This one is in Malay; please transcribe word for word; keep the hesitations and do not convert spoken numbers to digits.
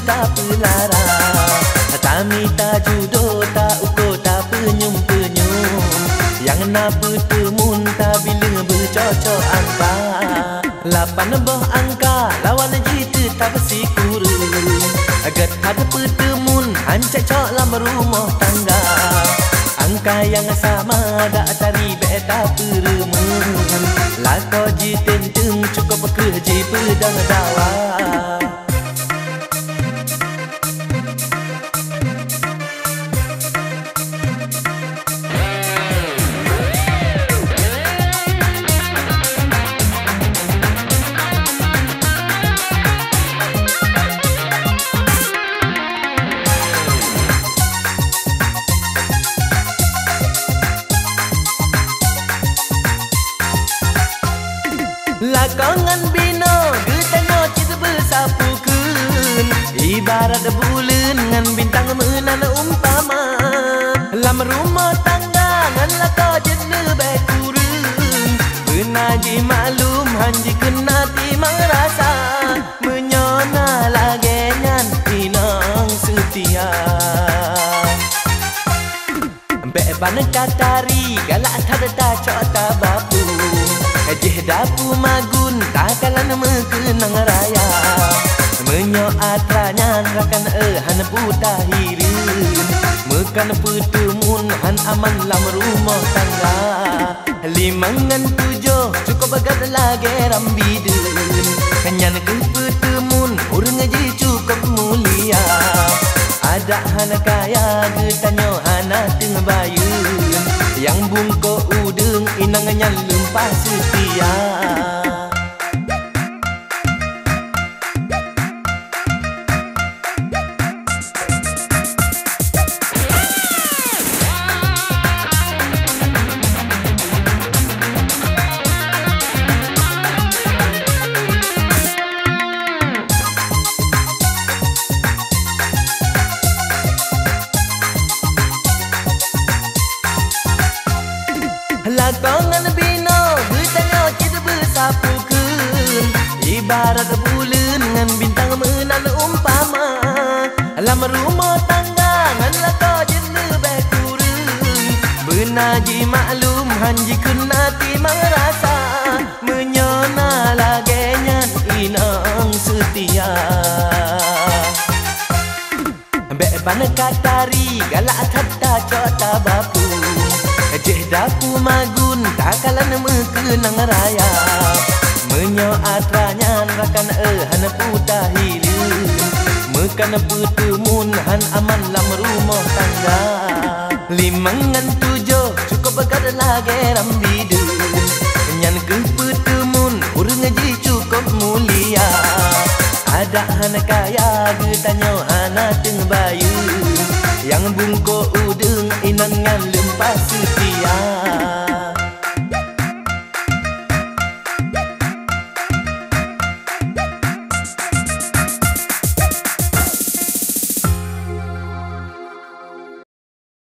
tak pelara. Tami tak judo tak uko tak penyum-penyum. Yang nak bertemun tak bila bercocok angka. Lapan boh angka lawan jitu tak bersikurun. Agat ada bertemun hancak cok lam rumah tangga. Angka yang sama dak tari beda peremun. Lako jitenteng cukup kerja pedang dawa. Lakongan bino getanyo cita bersapukeun. Ibarat bulan ngan bintang menan umpama. Lam rumah tangga ngan lako jene baik kurun. Benaji maklum hanji kena timang rasa. Menyona lagi ngan inang setia. Beban katari galak tada tak cok tak bapu. Ejeh dapu magun takalan mekenang raya. Menyoat ranyan rakan ehan putahirun. Mekan pertemun han aman lam rumah tangga. Limangan tujuh cukup bagat lagi rambidun. Kanyan ke pertemun urang je cukup mulia. Ada hana kaya getanyo hana tengah bayun. Yang bungko udeng inangannya lempah setia. Lakongan bino getanyo cita bersapukeun. Ibarat bulan ngan bintang menan umpama. Lam rumah tangga ngan lako jene baik kurun. Benaji maklum hanji kena timang rasa. Menyona lagi nyan inang setia. Beban katari galak kata cok tak bapu. Ejeh dapu magun takalan mekenang raya. Menyoat ranyan rakan ehan putahirun. Mekan pertemun han aman lam rumah tangga. Limangan tujuh cukup bagat lagi rambidun. Nyan ke pertemun urang je cukup mulia. Ada hana kaya getanyo hana teng bayun. Yang bungko udeng inangan lempah setia.